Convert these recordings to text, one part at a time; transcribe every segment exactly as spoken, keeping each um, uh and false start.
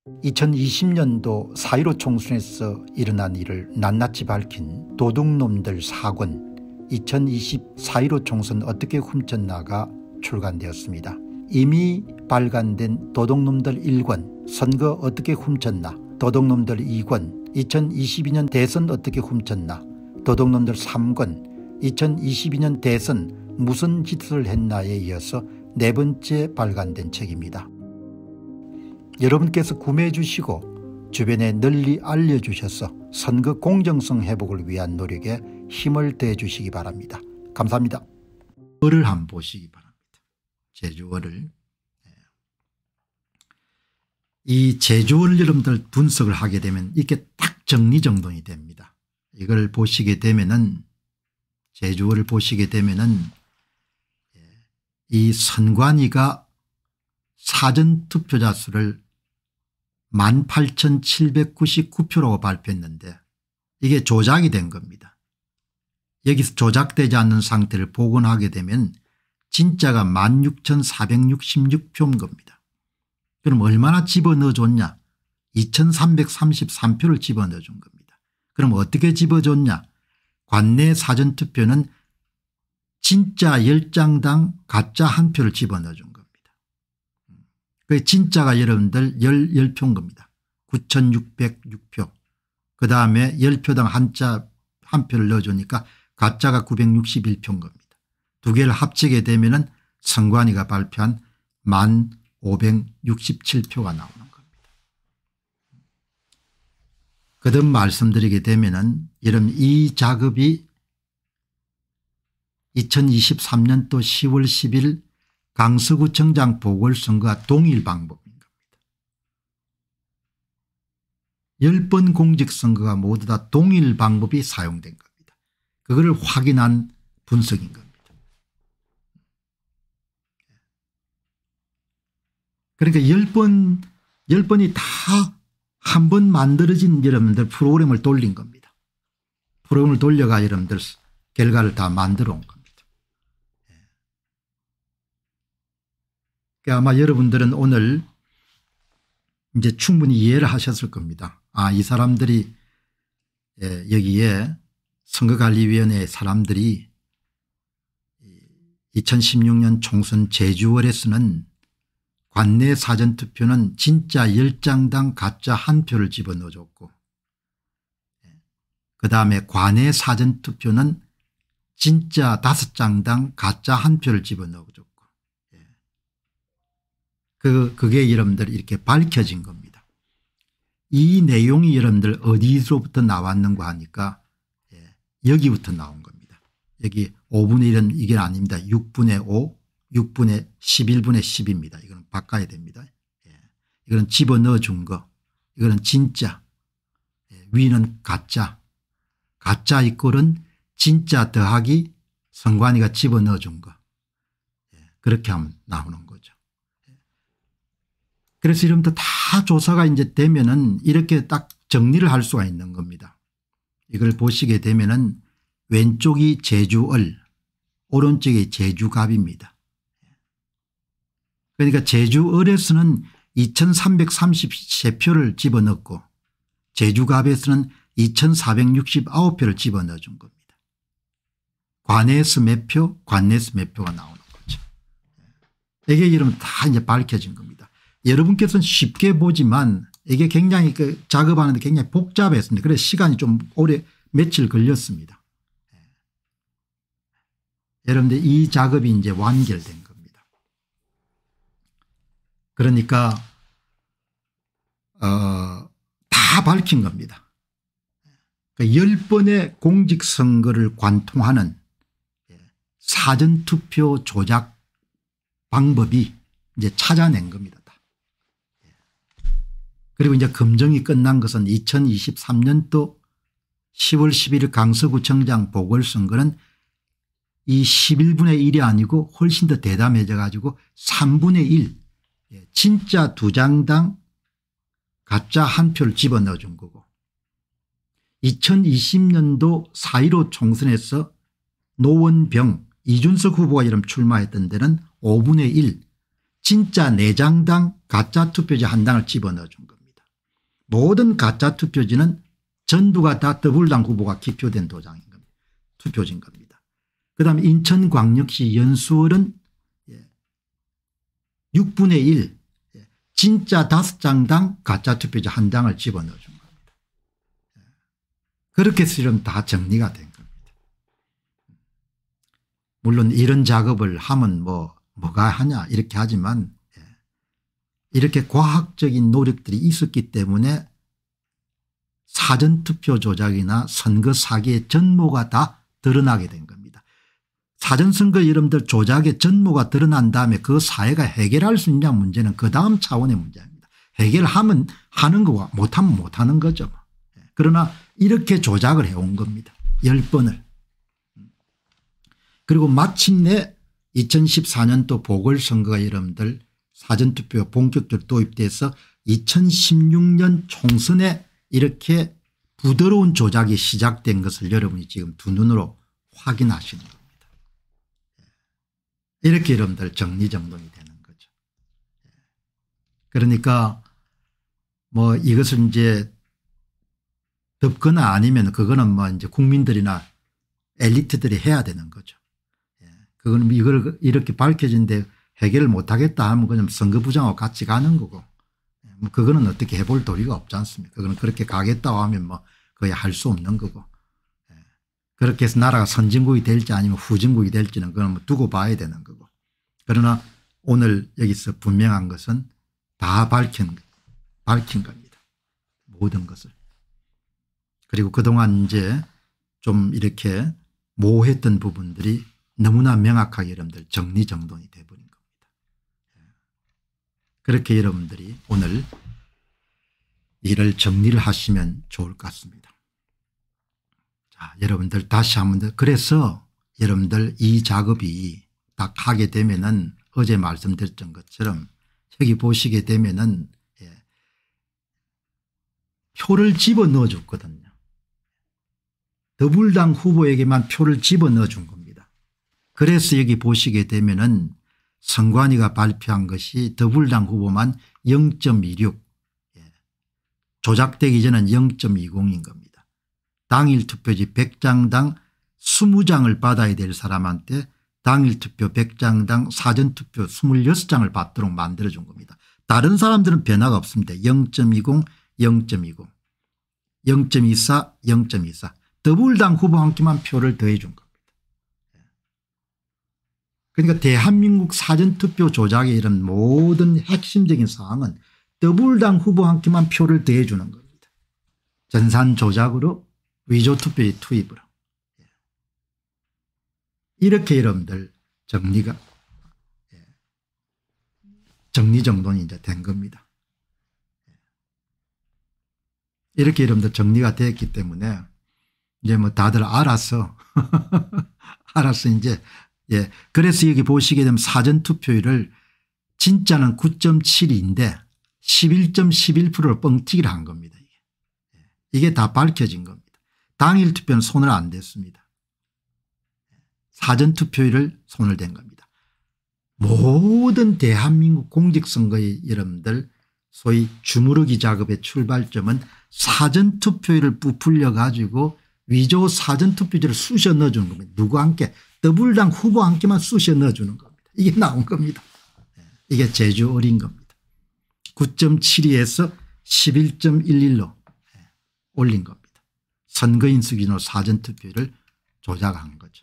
이천이십 년도 사 일오 총선에서 일어난 일을 낱낱이 밝힌 도둑놈들 사 권 이천이십 사 일오 총선 어떻게 훔쳤나가 출간되었습니다. 이미 발간된 도둑놈들 일 권 선거 어떻게 훔쳤나, 도둑놈들 이 권 이천이십이 년 대선 어떻게 훔쳤나, 도둑놈들 삼 권 이천이십이 년 대선 무슨 짓을 했나에 이어서 네 번째 발간된 책입니다. 여러분께서 구매해 주시고 주변에 널리 알려주셔서 선거 공정성 회복을 위한 노력에 힘을 더해 주시기 바랍니다. 감사합니다. 어를 한번 보시기 바랍니다. 제주어를. 이 제주어를 여러분들 분석을 하게 되면 이렇게 딱 정리정돈이 됩니다. 이걸 보시게 되면은, 제주어를 보시게 되면은 이 선관위가 사전투표자 수를 만 팔천칠백구십구 표라고 발표했는데 이게 조작이 된 겁니다. 여기서 조작되지 않는 상태를 복원하게 되면 진짜가 만 육천사백육십육 표인 겁니다. 그럼 얼마나 집어넣어 줬냐? 이천삼백삼십삼 표를 집어넣어 준 겁니다. 그럼 어떻게 집어줬냐? 관내 사전투표는 진짜 열 장당 가짜 한 표를 집어넣어 준 겁니다. 그 진짜가 여러분들 십 표인 겁니다. 구천육백육 표. 그 다음에 십 표당 한자 한 표를 넣어주니까 가짜가 구백육십일 표인 겁니다. 두 개를 합치게 되면은 선관위가 발표한 만 오백육십칠 표가 나오는 겁니다. 거듭 말씀드리게 되면은 여러분 이 작업이 이천이십삼 년도 시월 십일 강서구청장 보궐선거와 동일 방법인 겁니다. 열 번 공직선거가 모두 다 동일 방법이 사용된 겁니다. 그거를 확인한 분석인 겁니다. 그러니까 열 번, 열 번이 다 한 번 만들어진 여러분들 프로그램을 돌린 겁니다. 프로그램을 돌려가 여러분들 결과를 다 만들어 온 겁니다. 그러니까 아마 여러분들은 오늘 이제 충분히 이해를 하셨을 겁니다. 아, 이 사람들이 여기에 선거관리위원회 사람들이 이천십육 년 총선 제주월에서는 관내 사전투표는 진짜 열 장당 가짜 한 표를 집어넣어 줬고, 그다음에 관내 사전투표는 진짜 다섯 장당 가짜 한 표를 집어넣어 줬고, 그, 그게 여러분들 이렇게 밝혀진 겁니다. 이 내용이 여러분들 어디서부터 나왔는가 하니까 여기부터 나온 겁니다. 여기 오분의 일은 이게 아닙니다. 육분의 오, 육분의 십일분의 십입니다. 이거는 바꿔야 됩니다. 이거는 집어넣어 준 거. 이거는 진짜. 위는 가짜. 가짜 이꼴은 진짜 더하기 선관위가 집어넣어 준 거. 그렇게 하면 나오는 거죠. 그래서 이러면서 다 조사가 이제 되면은 이렇게 딱 정리를 할 수가 있는 겁니다. 이걸 보시게 되면은 왼쪽이 제주을, 오른쪽이 제주갑입니다. 그러니까 제주을에서는 이천삼백삼십삼 표를 집어넣고 제주갑에서는 이천사백육십구 표를 집어넣어 준 겁니다. 관내에서 몇 표, 관내에서 몇 표가 나오는 거죠. 이게 이러면 다 이제 밝혀진 겁니다. 여러분께서는 쉽게 보지만 이게 굉장히 그 작업하는데 굉장히 복잡했습니다. 그래서 시간이 좀 오래 며칠 걸렸습니다. 여러분들 이 작업이 이제 완결된 겁니다. 그러니까 어, 다 밝힌 겁니다. 그러니까 열 번의 공직선거를 관통하는 사전투표 조작 방법이 이제 찾아낸 겁니다. 그리고 이제 검증이 끝난 것은 이천이십삼 년도 시월 십일일 강서구청장 보궐선거는 이 십일분의 일이 아니고 훨씬 더 대담해져 가지고 삼분의 일, 진짜 두 장당 가짜 한 표를 집어넣어 준 거고, 이천이십 년도 사 일오 총선에서 노원병 이준석 후보가 이름 출마했던 데는 오분의 일, 진짜 네 장당 가짜 투표지 한 장을 집어넣어 준 겁니다. 모든 가짜 투표지는 전부가 다 더불어당 후보가 기표된 도장인 겁니다. 투표지인 겁니다. 그다음에 인천광역시 연수원은 육분의 일 진짜 다섯 장당 가짜 투표지 한 장을 집어넣어 준 겁니다. 그렇게 쓰면 다 정리가 된 겁니다. 물론 이런 작업을 하면 뭐 뭐가 하냐 이렇게 하지만 이렇게 과학적인 노력들이 있었기 때문에 사전투표 조작이나 선거 사기의 전모가 다 드러나게 된 겁니다. 사전선거 여러분들 조작의 전모가 드러난 다음에 그 사회가 해결할 수 있냐 문제는 그 다음 차원의 문제입니다. 해결하면 하는 거고 못하면 못하는 거죠. 그러나 이렇게 조작을 해온 겁니다. 열 번을. 그리고 마침내 이천십사 년도 보궐선거가 여러분들 사전투표가 본격적으로 도입돼서 이천십육 년 총선에 이렇게 부드러운 조작이 시작된 것을 여러분이 지금 두 눈으로 확인하시는 겁니다. 이렇게 여러분들 정리정돈이 되는 거죠. 그러니까 뭐 이것을 이제 덮거나 아니면 그거는 뭐 이제 국민들이나 엘리트들이 해야 되는 거죠. 그거는 이걸 이렇게 밝혀진데 해결을 못하겠다 하면 그냥 선거부장하고 같이 가는 거고 뭐 그거는 어떻게 해볼 도리가 없지 않습니까? 그거는 그렇게 가겠다고 하면 뭐 거의 할 수 없는 거고 그렇게 해서 나라가 선진국이 될지 아니면 후진국이 될지는 그건 뭐 두고 봐야 되는 거고 그러나 오늘 여기서 분명한 것은 다 밝힌, 밝힌 겁니다. 모든 것을. 그리고 그동안 이제 좀 이렇게 모호했던 부분들이 너무나 명확하게 여러분들 정리정돈이 돼버린 겁니다. 그렇게 여러분들이 오늘 이를 정리를 하시면 좋을 것 같습니다. 자, 여러분들 다시 한번 더 그래서 여러분들 이 작업이 딱 하게 되면은 어제 말씀드렸던 것처럼 여기 보시게 되면은 예, 표를 집어넣어 줬거든요. 더불당 후보에게만 표를 집어넣어 준 겁니다. 그래서 여기 보시게 되면은 선관위가 발표한 것이 더불당 후보만 영 점 이육 예. 조작되기 전엔 영 점 이공인 겁니다. 당일 투표지 백 장당 이십 장을 받아야 될 사람한테 당일 투표 백 장당 사전투표 이십육 장을 받도록 만들어준 겁니다. 다른 사람들은 변화가 없습니다. 영 점 이공 영 점 이공 영 점 이사 영 점 이사 더불당 후보 한 개만 표를 더해 준 겁니다. 그러니까 대한민국 사전투표 조작의 이런 모든 핵심적인 사항은 더불당 후보 한 개만 표를 더해 주는 겁니다. 전산 조작으로 위조투표의 투입으로. 이렇게 여러분들 정리가 정리정돈이 이제 된 겁니다. 이렇게 여러분들 정리가 됐기 때문에 이제 뭐 다들 알아서 알아서 이제 예 그래서 여기 보시게 되면 사전투표율을 진짜는 구 점 칠이인데 십일 점 십일 퍼센트로 뻥튀기를 한 겁니다. 이게. 이게 다 밝혀진 겁니다. 당일 투표는 손을 안 댔습니다. 사전투표율을 손을 댄 겁니다. 모든 대한민국 공직선거의 여러분들 소위 주무르기 작업의 출발점은 사전투표율을 부풀려 가지고 위조 사전투표지를 쑤셔 넣어주는 겁니다. 누구 함께 더불당 후보 함께만 쑤셔 넣어주는 겁니다. 이게 나온 겁니다. 이게 제주 어린 겁니다. 구 점 칠이에서 십일 점 일일로 올린 겁니다. 선거인 수준으로 사전투표율을 조작한 거죠.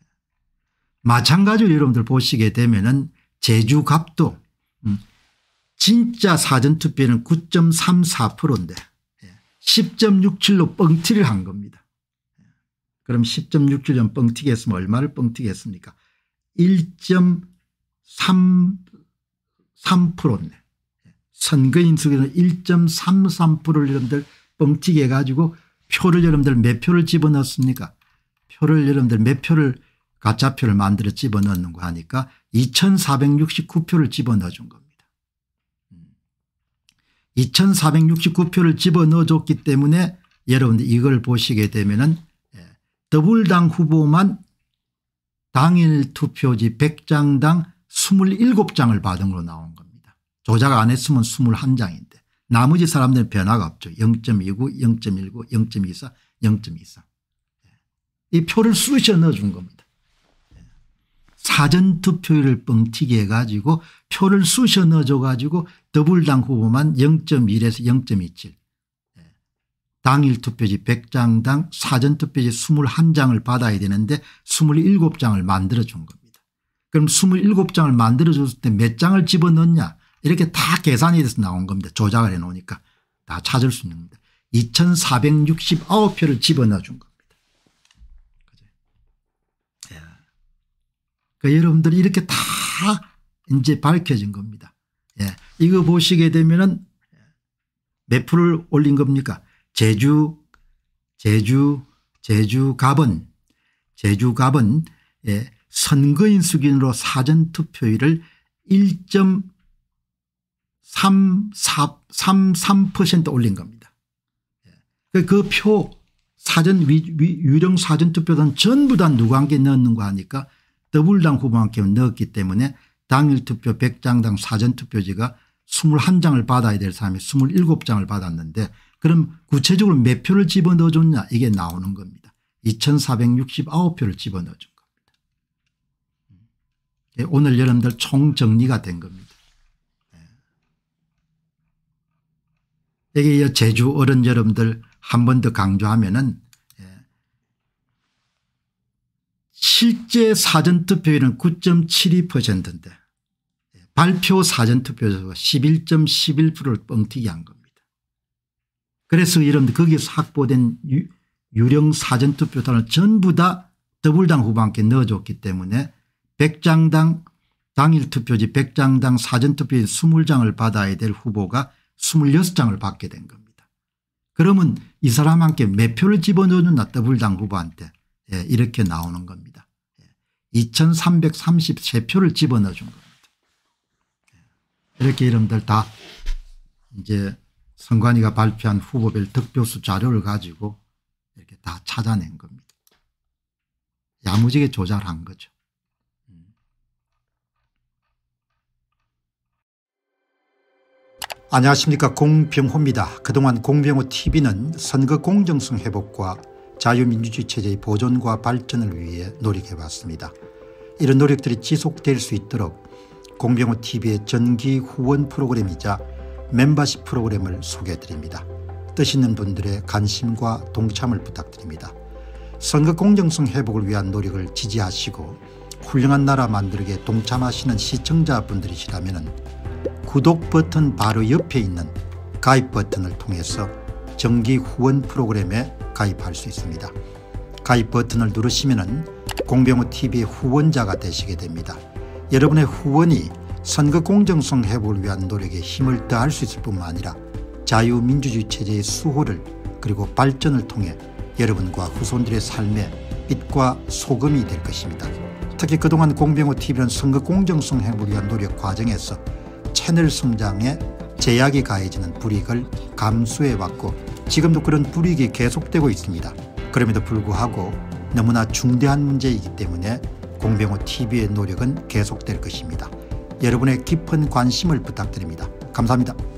마찬가지로 여러분들 보시게 되면은 제주 갑도 진짜 사전투표는 구 점 삼사 퍼센트인데 십 점 육칠로 뻥튀기를 한 겁니다. 그럼 십 점 육칠년 뻥튀기 했으면 얼마를 뻥튀기 했습니까? 일 점 삼삼 퍼센트네. 선거인 수는 일 점 삼삼 퍼센트를 여러분들 뻥튀기 해가지고 표를 여러분들 몇 표를 집어넣습니까? 표를 여러분들 몇 표를 가짜표를 만들어 집어넣는 거 하니까 이천사백육십구 표를 집어넣어 준 겁니다. 이천사백육십구 표를 집어넣어 줬기 때문에 여러분들 이걸 보시게 되면은 더불당 후보만 당일 투표지 백 장당 이십칠 장을 받은 걸로 나온 겁니다. 조작 안 했으면 이십일 장인데 나머지 사람들은 변화가 없죠. 영 점 이구, 영 점 일구, 영 점 이사, 영 점 이삼. 이 표를 쑤셔 넣어준 겁니다. 사전투표율을 뻥튀기 해가지고 표를 쑤셔 넣어줘 가지고 더불당 후보만 영 점 일에서 영 점 이칠. 당일 투표지 백 장당 사전투표지 이십일 장을 받아야 되는데 이십칠 장을 만들어준 겁니다. 그럼 이십칠 장을 만들어줬을 때 몇 장을 집어넣냐 이렇게 다 계산이 돼서 나온 겁니다. 조작을 해놓으니까 다 찾을 수 있는 겁니다. 이천사백육십구 표를 집어넣어준 겁니다. 그죠? 예. 그러니까 여러분들이 이렇게 다 이제 밝혀진 겁니다. 예. 이거 보시게 되면은 몇 프로를 올린 겁니까? 제주 제주 제주 갑은 제주 갑은 예, 선거인 수준으로 사전투표율을 일 점 삼삼 퍼센트 올린 겁니다. 그 표 사전 위, 위, 유령 사전투표단 전부 다 누구한테 넣는 거 하니까 더불당 후보한테 넣었기 때문에 당일 투표 백 장당 사전투표지가 이십일 장을 받아야 될 사람이 이십칠 장을 받았는데 그럼 구체적으로 몇 표를 집어넣어 줬냐 이게 나오는 겁니다. 이천사백육십구 표를 집어넣어 준 겁니다. 오늘 여러분들 총정리가 된 겁니다. 여기 제주 어른 여러분들 한 번 더 강조하면은 실제 사전투표율은 구 점 칠이 퍼센트인데 발표 사전투표가 십일 점 일일 퍼센트를 뻥튀기 한 겁니다. 그래서 여러분들 거기서 확보된 유, 유령 사전투표단을 전부 다 더불당 후보한테 넣어줬기 때문에 백 장당 당일 투표지 백 장당 사전투표지 이십 장을 받아야 될 후보가 이십육 장을 받게 된 겁니다. 그러면 이 사람한테 몇 표를 집어넣어줬나 더불당 후보한테 예, 이렇게 나오는 겁니다. 예, 이천삼백삼십삼 표를 집어넣어준 겁니다. 예, 이렇게 여러분들 다 이제 선관위가 발표한 후보별 득표수 자료를 가지고 이렇게 다 찾아낸 겁니다. 야무지게 조작한 거죠. 안녕하십니까, 공병호입니다. 그동안 공병호티비는 선거 공정성 회복과 자유민주주의 체제의 보존과 발전을 위해 노력해왔습니다. 이런 노력들이 지속될 수 있도록 공병호티비의 정기 후원 프로그램이자 멤버십 프로그램을 소개해드립니다. 뜻 있는 분들의 관심과 동참을 부탁드립니다. 선거 공정성 회복을 위한 노력을 지지하시고 훌륭한 나라 만들기에 동참하시는 시청자분들이시라면 구독 버튼 바로 옆에 있는 가입 버튼을 통해서 정기 후원 프로그램에 가입할 수 있습니다. 가입 버튼을 누르시면 공병호티비의 후원자가 되시게 됩니다. 여러분의 후원이 선거 공정성 회복을 위한 노력에 힘을 더할 수 있을 뿐만 아니라 자유민주주의 체제의 수호를 그리고 발전을 통해 여러분과 후손들의 삶에 빛과 소금이 될 것입니다. 특히 그동안 공병호티비는 선거 공정성 회복을 위한 노력 과정에서 채널 성장에 제약이 가해지는 불이익을 감수해왔고 지금도 그런 불이익이 계속되고 있습니다. 그럼에도 불구하고 너무나 중대한 문제이기 때문에 공병호티비의 노력은 계속될 것입니다. 여러분의 깊은 관심을 부탁드립니다. 감사합니다.